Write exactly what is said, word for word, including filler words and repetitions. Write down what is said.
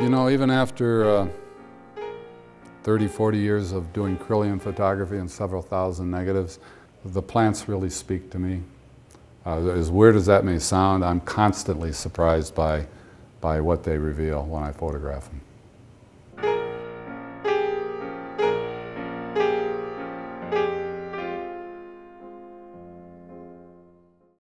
You know, even after uh, thirty, forty years of doing Kirlian photography and several thousand negatives, the plants really speak to me. Uh, as weird as that may sound, I'm constantly surprised by, by what they reveal when I photograph them.